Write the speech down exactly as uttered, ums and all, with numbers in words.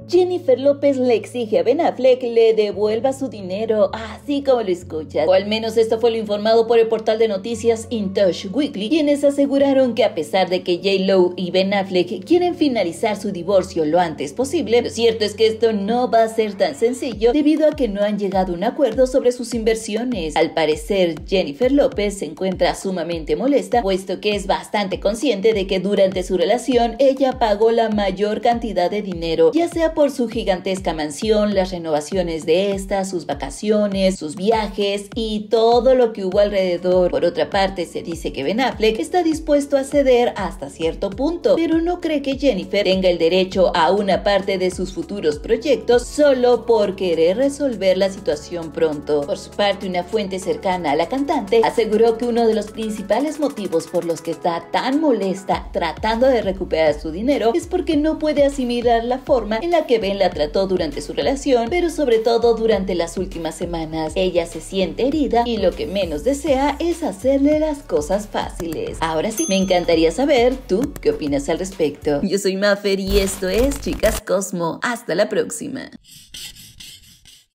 Jennifer López le exige a Ben Affleck le devuelva su dinero, así como lo escuchas. O al menos esto fue lo informado por el portal de noticias InTouch Weekly, quienes aseguraron que a pesar de que J-Lo y Ben Affleck quieren finalizar su divorcio lo antes posible, lo cierto es que esto no va a ser tan sencillo debido a que no han llegado a un acuerdo sobre sus inversiones. Al parecer, Jennifer López se encuentra sumamente molesta, puesto que es bastante consciente de que durante su relación ella pagó la mayor cantidad de dinero, ya sea por su gigantesca mansión, las renovaciones de esta, sus vacaciones, sus viajes y todo lo que hubo alrededor. Por otra parte, se dice que Ben Affleck está dispuesto a ceder hasta cierto punto, pero no cree que Jennifer tenga el derecho a una parte de sus futuros proyectos solo por querer resolver la situación pronto. Por su parte, una fuente cercana a la cantante aseguró que uno de los principales motivos por los que está tan molesta tratando de recuperar su dinero es porque no puede asimilar la forma en la que Ben la trató durante su relación, pero sobre todo durante las últimas semanas. Ella se siente herida y lo que menos desea es hacerle las cosas fáciles. Ahora sí, me encantaría saber, ¿tú qué opinas al respecto? Yo soy Mafer y esto es Chicas Cosmo. Hasta la próxima.